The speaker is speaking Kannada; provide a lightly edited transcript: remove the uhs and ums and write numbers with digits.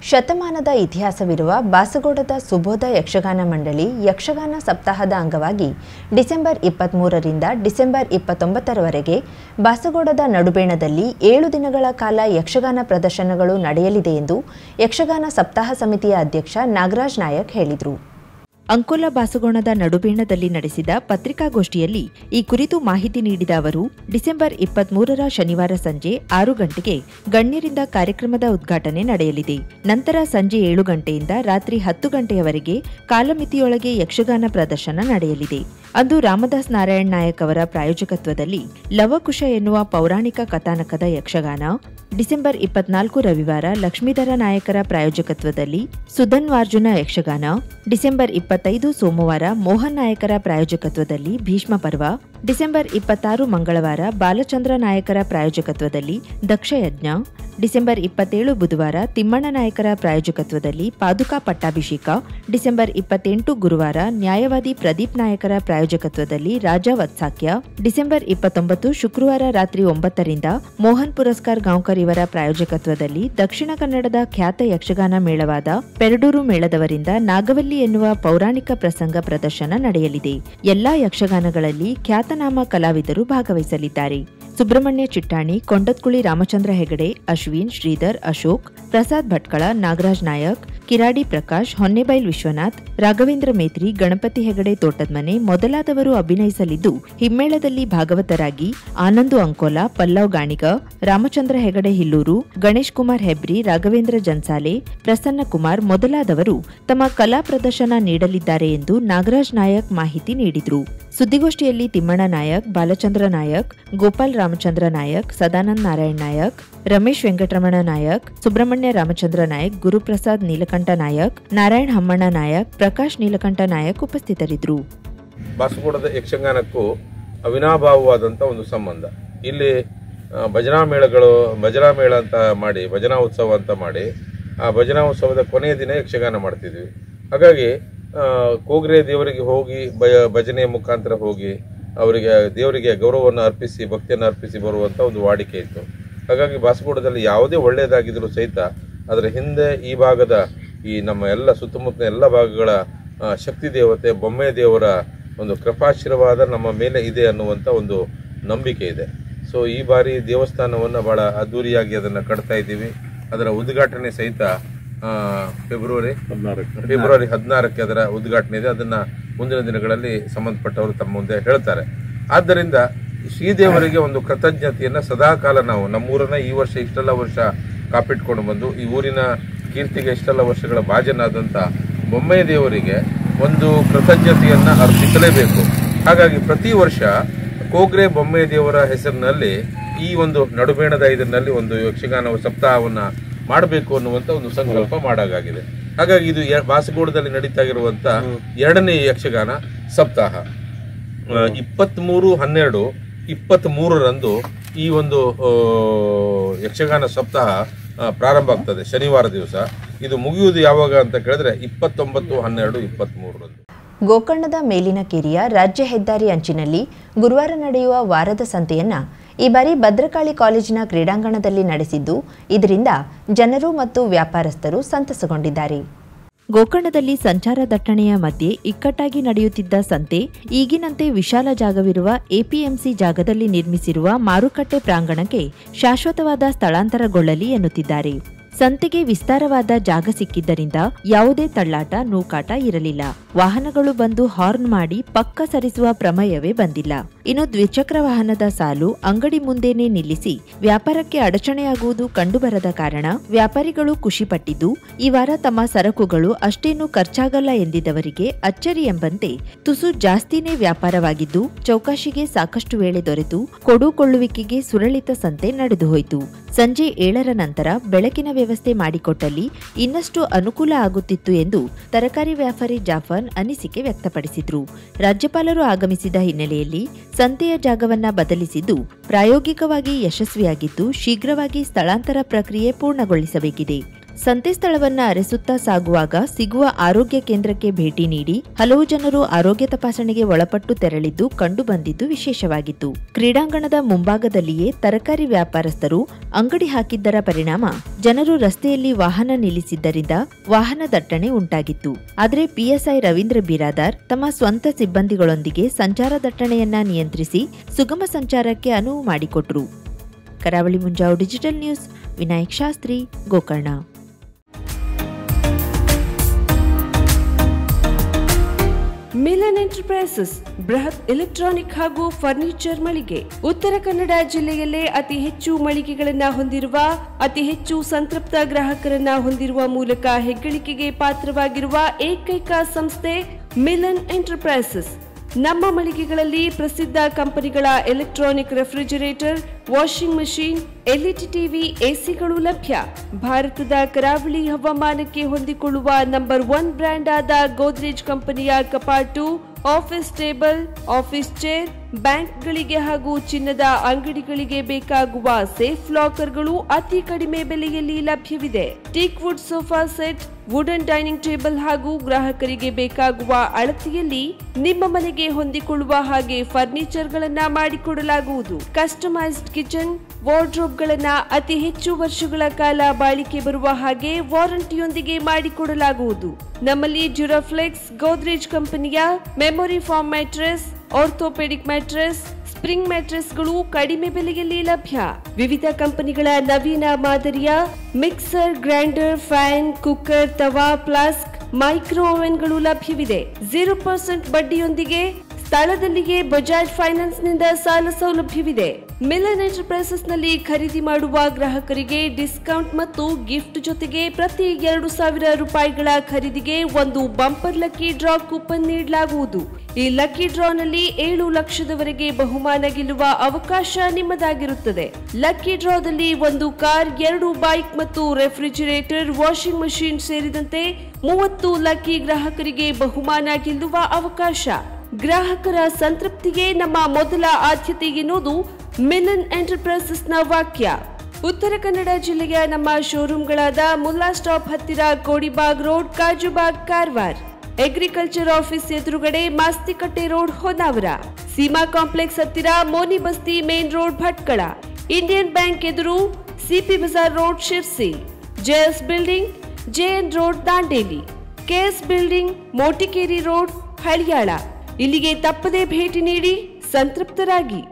ಶತಮಾನದ ಇತಿಹಾಸವಿರುವ ಬಾಸಗೋಡದ ಸುಬೋಧ ಯಕ್ಷಗಾನ ಮಂಡಳಿ ಯಕ್ಷಗಾನ ಸಪ್ತಾಹದ ಅಂಗವಾಗಿ ಡಿಸೆಂಬರ್ 23ರಿಂದ ಡಿಸೆಂಬರ್ 29ರವರೆಗೆ ಬಾಸಗೋಡದ ನಡುಬೇಣದಲ್ಲಿ 7 ದಿನಗಳ ಕಾಲ ಯಕ್ಷಗಾನ ಪ್ರದರ್ಶನಗಳು ನಡೆಯಲಿದೆ ಎಂದು ಯಕ್ಷಗಾನ ಸಪ್ತಾಹ ಸಮಿತಿಯ ಅಧ್ಯಕ್ಷ ನಾಗರಾಜ್ ನಾಯಕ್ ಹೇಳಿದರು. ಅಂಕೋಲಾ ಬಾಸಗೋಣದ ನಡುಬೇಣದಲ್ಲಿ ನಡೆಸಿದ ಪತ್ರಿಕಾಗೋಷ್ಠಿಯಲ್ಲಿ ಈ ಕುರಿತು ಮಾಹಿತಿ ನೀಡಿದ ಅವರು, ಡಿಸೆಂಬರ್ 23ರ ಶನಿವಾರ ಸಂಜೆ 6 ಗಂಟೆಗೆ ಗಣ್ಯರಿಂದ ಕಾರ್ಯಕ್ರಮದ ಉದ್ಘಾಟನೆ ನಡೆಯಲಿದೆ. ನಂತರ ಸಂಜೆ 7 ಗಂಟೆಯಿಂದ ರಾತ್ರಿ 10 ಗಂಟೆಯವರೆಗೆ ಕಾಲಮಿತಿಯೊಳಗೆ ಯಕ್ಷಗಾನ ಪ್ರದರ್ಶನ ನಡೆಯಲಿದೆ. ಅಂದು ರಾಮದಾಸ್ ನಾರಾಯಣ್ ನಾಯಕ್ ಅವರ ಪ್ರಾಯೋಜಕತ್ವದಲ್ಲಿ ಲವಕುಶ ಎನ್ನುವ ಪೌರಾಣಿಕ ಕಥಾನಕದ ಯಕ್ಷಗಾನ, ಡಿಸೆಂಬರ್ 24 ರವಿವಾರ ಲಕ್ಷ್ಮೀಧರ ನಾಯಕರ ಪ್ರಾಯೋಜಕತ್ವದಲ್ಲಿ ಸುಧನ್ವಾರ್ಜುನ ಯಕ್ಷಗಾನ, ಡಿಸೆಂಬರ್ 25 ಸೋಮವಾರ ಮೋಹನ್ ನಾಯಕರ ಪ್ರಾಯೋಜಕತ್ವದಲ್ಲಿ ಭೀಷ್ಮ ಪರ್ವ, ಡಿಸೆಂಬರ್ 26 ಮಂಗಳವಾರ ಬಾಲಚಂದ್ರ ನಾಯಕರ ಪ್ರಾಯೋಜಕತ್ವದಲ್ಲಿ ದಕ್ಷಯಜ್ಞ, ಡಿಸೆಂಬರ್ 27 ಬುಧವಾರ ತಿಮ್ಮಣ್ಣ ನಾಯಕರ ಪ್ರಾಯೋಜಕತ್ವದಲ್ಲಿ ಪಾದುಕಾ ಪಟ್ಟಾಭಿಷೇಕ, ಡಿಸೆಂಬರ್ 28 ಗುರುವಾರ ನ್ಯಾಯವಾದಿ ಪ್ರದೀಪ್ ನಾಯಕರ ಪ್ರಾಯೋಜಕತ್ವದಲ್ಲಿ ರಾಜ ವತ್ಸಾಕ್ಯ, ಡಿಸೆಂಬರ್ 29 ಶುಕ್ರವಾರ ರಾತ್ರಿ 9ರಿಂದ ಮೋಹನ್ ಪುರಸ್ಕಾರ್ ಗಾಂವ್ಕರ್ ಇವರ ಪ್ರಾಯೋಜಕತ್ವದಲ್ಲಿ ದಕ್ಷಿಣ ಕನ್ನಡದ ಖ್ಯಾತ ಯಕ್ಷಗಾನ ಮೇಳವಾದ ಪೆರಡೂರು ಮೇಳದವರಿಂದ ನಾಗವಲ್ಲಿ ಎನ್ನುವ ಪೌರಾಣಿಕ ಪ್ರಸಂಗ ಪ್ರದರ್ಶನ ನಡೆಯಲಿದೆ. ಎಲ್ಲಾ ಯಕ್ಷಗಾನಗಳಲ್ಲಿ ಖ್ಯಾತನಾಮ ಕಲಾವಿದರು ಭಾಗವಹಿಸಲಿದ್ದಾರೆ. ಸುಬ್ರಹ್ಮಣ್ಯ ಚಿಟ್ಟಾಣಿ, ಕೊಂಡತ್ಕುಳಿ ರಾಮಚಂದ್ರ ಹೆಗಡೆ, ಅಶ್ವಿನ್, ಶ್ರೀಧರ್, ಅಶೋಕ್, ಪ್ರಸಾದ್ ಭಟ್ಕಳ, ನಾಗರಾಜ್ ನಾಯಕ್, ಕಿರಾಡಿ ಪ್ರಕಾಶ್, ಹೊನ್ನೆಬೈಲ್ ವಿಶ್ವನಾಥ್, ರಾಘವೇಂದ್ರ ಮೇತ್ರಿ, ಗಣಪತಿ ಹೆಗಡೆ ತೋಟದ್ಮನೆ ಮೊದಲಾದವರು ಅಭಿನಯಿಸಲಿದ್ದು, ಹಿಮ್ಮೇಳದಲ್ಲಿ ಭಾಗವತರಾಗಿ ಆನಂದು ಅಂಕೋಲಾ, ಪಲ್ಲವ್ ಗಾಣಿಗ, ರಾಮಚಂದ್ರ ಹೆಗಡೆ ಹಿಲ್ಲೂರು, ಗಣೇಶ್ ಕುಮಾರ್ ಹೆಬ್ರಿ, ರಾಘವೇಂದ್ರ ಜನ್ಸಾಲೆ, ಪ್ರಸನ್ನ ಕುಮಾರ್ ಮೊದಲಾದವರು ತಮ್ಮ ಕಲಾ ಪ್ರದರ್ಶನ ನೀಡಲಿದ್ದಾರೆ ಎಂದು ನಾಗರಾಜ್ ನಾಯಕ್ ಮಾಹಿತಿ ನೀಡಿದರು. ಸುದ್ದಿಗೋಷ್ಠಿಯಲ್ಲಿ ತಿಮ್ಮಣ್ಣ ನಾಯಕ್, ಬಾಲಚಂದ್ರ ನಾಯಕ್, ಗೋಪಾಲ್ ರಾಮಚಂದ್ರ ನಾಯಕ್, ಸದಾನಂದ್ ನಾರಾಯಣ್ ನಾಯಕ್, ರಮೇಶ್ ವೆಂಕಟರಮಣ ನಾಯಕ್, ಸುಬ್ರಹ್ಮಣ್ಯ ರಾಮಚಂದ್ರ ನಾಯಕ್, ಗುರುಪ್ರಸಾದ್ ನೀಲಕಂಠ ನಾಯಕ್, ನಾರಾಯಣ್ ಹಮ್ಮಣ್ಣ ನಾಯಕ್, ಪ್ರಕಾಶ್ ನೀಲಕಂಠ ನಾಯಕ್ ಉಪಸ್ಥಿತರಿದ್ದರು. ಬಾಸಗೋಡದ ಯಕ್ಷಗಾನಕ್ಕೂ ಅವಿನಾಭಾವವಾದಂಥ ಒಂದು ಸಂಬಂಧ. ಇಲ್ಲಿ ಭಜನಾ ಮೇಳ ಅಂತ ಮಾಡಿ, ಭಜನಾ ಉತ್ಸವ ಅಂತ ಮಾಡಿ, ಆ ಭಜನಾ ಉತ್ಸವದ ಕೊನೆಯ ದಿನ ಯಕ್ಷಗಾನ ಮಾಡ್ತಿದ್ವಿ. ಹಾಗಾಗಿ ಕೋಗ್ರೆ ದೇವರಿಗೆ ಹೋಗಿ ಭಜನೆಯ ಮುಖಾಂತರ ಹೋಗಿ ಅವರಿಗೆ ದೇವರಿಗೆ ಗೌರವವನ್ನು ಅರ್ಪಿಸಿ ಭಕ್ತಿಯನ್ನು ಅರ್ಪಿಸಿ ಬರುವಂಥ ಒಂದು ವಾಡಿಕೆ ಇತ್ತು. ಹಾಗಾಗಿ ಬಾಸಗೋಡದಲ್ಲಿ ಯಾವುದೇ ಒಳ್ಳೆಯದಾಗಿದ್ರೂ ಸಹಿತ ಅದರ ಹಿಂದೆ ಈ ಭಾಗದ ಈ ನಮ್ಮ ಎಲ್ಲ ಸುತ್ತಮುತ್ತ ಎಲ್ಲ ಭಾಗಗಳ ಶಕ್ತಿ ದೇವತೆ ಬೊಮ್ಮೆ ದೇವರ ಒಂದು ಕೃಪಾಶೀರ್ವಾದ ನಮ್ಮ ಮೇಲೆ ಇದೆ ಅನ್ನುವಂಥ ಒಂದು ನಂಬಿಕೆ ಇದೆ. ಸೊ ಈ ಬಾರಿ ದೇವಸ್ಥಾನವನ್ನು ಬಹಳ ಅದ್ದೂರಿಯಾಗಿ ಅದನ್ನು ಕಟ್ತಾ ಇದ್ದೀವಿ. ಅದರ ಉದ್ಘಾಟನೆ ಸಹಿತ ಫೆಬ್ರವರಿ 16ಕ್ಕೆ ಅದರ ಉದ್ಘಾಟನೆ ಇದೆ. ಅದನ್ನ ಮುಂದಿನ ದಿನಗಳಲ್ಲಿ ಸಂಬಂಧಪಟ್ಟವರು ತಮ್ಮ ಮುಂದೆ ಹೇಳ್ತಾರೆ. ಆದ್ದರಿಂದ ಶ್ರೀದೇವರಿಗೆ ಒಂದು ಕೃತಜ್ಞತೆಯನ್ನ ಸದಾಕಾಲ ನಾವು ನಮ್ಮೂರನ್ನ ಈ ವರ್ಷ ಇಷ್ಟೆಲ್ಲ ವರ್ಷ ಕಾಪಿಟ್ಕೊಂಡು ಬಂದು ಈ ಊರಿನ ಕೀರ್ತಿಗೆ ಇಷ್ಟೆಲ್ಲ ವರ್ಷಗಳ ಭಾಜನಾದಂಥ ಬೊಮ್ಮೆ ದೇವರಿಗೆ ಒಂದು ಕೃತಜ್ಞತೆಯನ್ನ ಅರ್ಪಿಸಲೇಬೇಕು. ಹಾಗಾಗಿ ಪ್ರತಿ ವರ್ಷ ಕೋಗ್ರೆ ಬೊಮ್ಮೆ ದೇವರ ಹೆಸರಿನಲ್ಲಿ ಈ ಒಂದು ನಡುಬೇಣದ ಇದರಲ್ಲಿ ಒಂದು ಯಕ್ಷಗಾನ ಸಪ್ತಾಹವನ್ನ ಮಾಡಬೇಕು ಅನ್ನುವಂತ ಒಂದು ಸಂಕಲ್ಪ ಮಾಡಾಗಿದೆ. ಹಾಗಾಗಿ ಇದು ಬಾಸಗೋಡದಲ್ಲಿ ನಡೀತಾ ಇರುವಂತ 2ನೇ ಯಕ್ಷಗಾನ ಸಪ್ತಾಹ 23/12/23ರಂದು ಈ ಒಂದು ಯಕ್ಷಗಾನ ಸಪ್ತಾಹ ಪ್ರಾರಂಭ ಆಗ್ತದೆ ಶನಿವಾರ ದಿವಸ. ಇದು ಮುಗಿಯುವುದು ಯಾವಾಗ ಅಂತ ಕೇಳಿದ್ರೆ 29/12/23ರಂದು. ಗೋಕರ್ಣದ ಮೇಲಿನ ಕೆರೆಯ ರಾಜ್ಯ ಹೆದ್ದಾರಿ ಅಂಚಿನಲ್ಲಿ ಗುರುವಾರ ನಡೆಯುವ ವಾರದ ಸಂತೆಯನ್ನ ಈ ಬಾರಿ ಭದ್ರಕಾಳಿ ಕಾಲೇಜಿನ ಕ್ರೀಡಾಂಗಣದಲ್ಲಿ ನಡೆಸಿದ್ದು, ಇದರಿಂದ ಜನರು ಮತ್ತು ವ್ಯಾಪಾರಸ್ಥರು ಸಂತಸಗೊಂಡಿದ್ದಾರೆ. ಗೋಕರ್ಣದಲ್ಲಿ ಸಂಚಾರ ದಟ್ಟಣೆಯ ಮಧ್ಯೆ ಇಕ್ಕಟ್ಟಾಗಿ ನಡೆಯುತ್ತಿದ್ದ ಸಂತೆ ಈಗಿನಂತೆ ವಿಶಾಲ ಜಾಗವಿರುವ ಎಪಿಎಂಸಿ ಜಾಗದಲ್ಲಿ ನಿರ್ಮಿಸಿರುವ ಮಾರುಕಟ್ಟೆ ಪ್ರಾಂಗಣಕ್ಕೆ ಶಾಶ್ವತವಾದ ಸ್ಥಳಾಂತರಗೊಳ್ಳಲಿ ಎನ್ನುತ್ತಿದ್ದಾರೆ. ಸಂತೆಗೆ ವಿಸ್ತಾರವಾದ ಜಾಗ ಸಿಕ್ಕಿದ್ದರಿಂದ ಯಾವುದೇ ತಳ್ಳಾಟ ನೂಕಾಟ ಇರಲಿಲ್ಲ. ವಾಹನಗಳು ಬಂದು ಹಾರ್ನ್ ಮಾಡಿ ಪಕ್ಕ ಸರಿಸುವ ಪ್ರಮೇಯವೇ ಬಂದಿಲ್ಲ. ಇನ್ನು ದ್ವಿಚಕ್ರ ವಾಹನದ ಸಾಲು ಅಂಗಡಿ ಮುಂದೆನೇ ನಿಲ್ಲಿಸಿ ವ್ಯಾಪಾರಕ್ಕೆ ಅಡಚಣೆಯಾಗುವುದು ಕಂಡುಬರದ ಕಾರಣ ವ್ಯಾಪಾರಿಗಳು ಖುಷಿಪಟ್ಟಿದ್ದು, ಈ ವಾರ ತಮ್ಮ ಸರಕುಗಳು ಅಷ್ಟೇನೂ ಖರ್ಚಾಗಲ್ಲ ಎಂದಿದ್ದವರಿಗೆ ಅಚ್ಚರಿ ಎಂಬಂತೆ ತುಸು ಜಾಸ್ತಿನೇ ವ್ಯಾಪಾರವಾಗಿದ್ದು, ಚೌಕಾಶಿಗೆ ಸಾಕಷ್ಟು ವೇಳೆ ದೊರೆತು ಕೊಡುಕೊಳ್ಳುವಿಕೆಗೆ ಸುರಳಿತ ಸಂತೆ ನಡೆದು ಹೋಯಿತು. ಸಂಜೆ 7ರ ನಂತರ ಬೆಳಕಿನ ವ್ಯವಸ್ಥೆ ಮಾಡಿಕೊಟ್ಟಲ್ಲಿ ಇನ್ನಷ್ಟು ಅನುಕೂಲ ಆಗುತ್ತಿತ್ತು ಎಂದು ತರಕಾರಿ ವ್ಯಾಪಾರಿ ಜಾಫರ್ ಅನಿಸಿಕೆ ವ್ಯಕ್ತಪಡಿಸಿದರು. ರಾಜ್ಯಪಾಲರು ಆಗಮಿಸಿದ ಹಿನ್ನೆಲೆಯಲ್ಲಿ ಸಂತೆಯ ಜಾಗವನ್ನ ಬದಲಿಸಿದ್ದು ಪ್ರಾಯೋಗಿಕವಾಗಿ ಯಶಸ್ವಿಯಾಗಿದ್ದು, ಶೀಘ್ರವಾಗಿ ಸ್ಥಳಾಂತರ ಪ್ರಕ್ರಿಯೆ ಪೂರ್ಣಗೊಳಿಸಬೇಕಿದೆ. ಸಂತೆ ಸ್ಥಳವನ್ನ ಅರೆಸುತ್ತಾ ಸಾಗುವಾಗ ಸಿಗುವ ಆರೋಗ್ಯ ಕೇಂದ್ರಕ್ಕೆ ಭೇಟಿ ನೀಡಿ ಹಲವು ಜನರು ಆರೋಗ್ಯ ತಪಾಸಣೆಗೆ ಒಳಪಟ್ಟು ತೆರಳಿದ್ದು ಕಂಡುಬಂದಿದ್ದು ವಿಶೇಷವಾಗಿತ್ತು. ಕ್ರೀಡಾಂಗಣದ ಮುಂಭಾಗದಲ್ಲಿಯೇ ತರಕಾರಿ ವ್ಯಾಪಾರಸ್ಥರು ಅಂಗಡಿ ಹಾಕಿದ್ದರ ಪರಿಣಾಮ ಜನರು ರಸ್ತೆಯಲ್ಲಿ ವಾಹನ ನಿಲ್ಲಿಸಿದ್ದರಿಂದ ವಾಹನ ದಟ್ಟಣೆ ಉಂಟಾಗಿತ್ತು. ಆದರೆ ಪಿಎಸ್ಐ ರವೀಂದ್ರ ಬಿರಾದಾರ್ ತಮ್ಮ ಸ್ವಂತ ಸಿಬ್ಬಂದಿಗಳೊಂದಿಗೆ ಸಂಚಾರ ದಟ್ಟಣೆಯನ್ನ ನಿಯಂತ್ರಿಸಿ ಸುಗಮ ಸಂಚಾರಕ್ಕೆ ಅನುವು ಮಾಡಿಕೊಟ್ರು. Karavali Munjavu digital news, Vinayak Shastri, Gokarna. Milan enterprises ಬೃಹತ್ ಎಲೆಕ್ಟ್ರಾನಿಕ್ ಹಾಗೂ ಫರ್ನಿಚರ್ ಮಳಿಗೆ. ಉತ್ತರ ಕನ್ನಡ ಜಿಲ್ಲೆಯಲ್ಲೇ ಅತಿ ಹೆಚ್ಚು ಮಳಿಗೆಗಳನ್ನ ಹೊಂದಿರುವ, ಅತಿ ಹೆಚ್ಚು ಸಂತೃಪ್ತ ಗ್ರಾಹಕರನ್ನ ಹೊಂದಿರುವ ಮೂಲಕ ಹೆಗ್ಗಳಿಕೆಗೆ ಪಾತ್ರವಾಗಿರುವ ಏಕೈಕ ಸಂಸ್ಥೆ ಮಿಲನ್ ಎಂಟರ್ಪ್ರೈಸಸ್. ನಮ್ಮ ಮಳಿಗೆಗಳಲ್ಲಿ ಪ್ರಸಿದ್ಧ ಕಂಪನಿಗಳ electronic refrigerator, washing machine, LED TV, ಎಸಿಗಳು ಲಭ್ಯ. ಭಾರತದ ಕರಾವಳಿ ಹವಾಮಾನಕ್ಕೆ ಹೊಂದಿಕೊಳ್ಳುವ ನಂಬರ್ 1 ಬ್ರ್ಯಾಂಡ್ ಆದ ಗೋದ್ರೇಜ್ ಕಂಪನಿಯ ಕಪಾಟು, ಆಫೀಸ್ ಟೇಬಲ್, ಆಫೀಸ್ ಚೇರ್, ಬ್ಯಾಂಕ್ಗಳಿಗೆ ಹಾಗೂ ಚಿನ್ನದ ಅಂಗಡಿಗಳಿಗೆ ಬೇಕಾಗುವ ಸೇಫ್ ಲಾಕರ್ಗಳು ಅತಿ ಕಡಿಮೆ ಬೆಲೆಯಲ್ಲಿ ಲಭ್ಯವಿದೆ. Teak wood sofa set, wooden dining table ಹಾಗೂ ಗ್ರಾಹಕರಿಗೆ ಬೇಕಾಗುವ ಅಳತೆಯಲ್ಲಿ ನಿಮ್ಮ ಮನೆಗೆ ಹೊಂದಿಕೊಳ್ಳುವ ಹಾಗೆ ಫರ್ನಿಚರ್ ಗಳನ್ನ ಮಾಡಿಕೊಡಲಾಗುವುದು. ಕಸ್ಟಮೈಸ್ಡ್ ಕಿಚನ್, ವಾರ್ಡ್ರೋಬ್ ಗಳನ್ನ ಅತಿ ಹೆಚ್ಚು ವರ್ಷಗಳ ಕಾಲ ಬಾಳಿಕೆ ಬರುವ ಹಾಗೆ ವಾರಂಟಿಯೊಂದಿಗೆ ಮಾಡಿಕೊಡಲಾಗುವುದು. ನಮ್ಮಲ್ಲಿ ಡ್ಯೂರಾಫ್ಲೆಕ್ಸ್, ಗೋದ್ರೇಜ್ ಕಂಪನಿಯ memory foam mattress, orthopaedic mattress, spring ಮ್ಯಾಟ್ರೆಸ್ಗಳು ಕಡಿಮೆ ಬೆಲೆಯಲ್ಲಿ ಲಭ್ಯ. ವಿವಿಧ ಕಂಪನಿಗಳ ನವೀನ ಮಾದರಿಯ ಮಿಕ್ಸರ್, ಗ್ರೈಂಡರ್, ಫ್ಯಾನ್, ಕುಕ್ಕರ್, ತವಾ, ಫ್ಲಾಸ್ಕ್, ಮೈಕ್ರೋ ಓವೆನ್ಗಳು ಲಭ್ಯವಿದೆ. 0% ಬಡ್ಡಿಯೊಂದಿಗೆ ಸ್ಥಳದಲ್ಲಿಯೇ ಬಜಾಜ್ ಫೈನಾನ್ಸ್ ನಿಂದ ಸಾಲ ಸೌಲಭ್ಯವಿದೆ. ಮಿಲನ್ ಎಂಟರ್ಪ್ರೈಸಸ್ ನಲ್ಲಿ ಖರೀದಿ ಮಾಡುವ ಗ್ರಾಹಕರಿಗೆ ಡಿಸ್ಕೌಂಟ್ ಮತ್ತು ಗಿಫ್ಟ್ ಜೊತೆಗೆ ಪ್ರತಿ 2,000 ರೂಪಾಯಿಗಳ ಖರೀದಿಗೆ ಒಂದು ಬಂಪರ್ ಲಕ್ಕಿ ಡ್ರಾ ಕೂಪನ್ ನೀಡಲಾಗುವುದು. ಈ ಲಕ್ಕಿ ಡ್ರಾನಲ್ಲಿ 7 ಲಕ್ಷದವರೆಗೆ ಬಹುಮಾನ ಗೆಲ್ಲುವ ಅವಕಾಶ ನಿಮ್ಮದಾಗಿರುತ್ತದೆ. ಲಕ್ಕಿ ಡ್ರಾದಲ್ಲಿ 1 ಕಾರ್, 2 ಬೈಕ್ ಮತ್ತು ರೆಫ್ರಿಜರೇಟರ್, ವಾಷಿಂಗ್ ಮಷೀನ್ ಸೇರಿದಂತೆ 30 ಲಕ್ಕಿ ಗ್ರಾಹಕರಿಗೆ ಬಹುಮಾನ ಗೆಲ್ಲುವ ಅವಕಾಶ. ಗ್ರಾಹಕರ ಸಂತೃಪ್ತಿಗೆ ನಮ್ಮ ಮೊದಲ ಆದ್ಯತೆ ಎನ್ನುವುದು ಮಿಲನ್ ಎಂಟರ್ಪ್ರೈಸಸ್ ನ ವಾಕ್ಯ. ಉತ್ತರ ಕನ್ನಡ ಜಿಲ್ಲೆಯ ನಮ್ಮ ಶೋರೂಮ್ಗಳಾದ ಮುಲ್ಲಾ ಸ್ಟಾಪ್ ಹತ್ತಿರ Kodibag road, Kajubag, Karwar, agriculture office ಎದುರುಗಡೆ ಮಾಸ್ತಿಕಟ್ಟೆ ರೋಡ್, ಹೊನ್ನಾವರ, ಸೀಮಾ ಕಾಂಪ್ಲೆಕ್ಸ್ ಹತ್ತಿರ Moni Basti main road, Bhatkal, Indian bank ಎದುರು CP Bazar road, Sirsi, JS building, JN road, Dandeli, KS building, Motikeri road, Haliyal. ಇಲ್ಲಿಗೆ ತಪ್ಪದೇ ಭೇಟಿ ನೀಡಿ ಸಂತೃಪ್ತರಾಗಿ.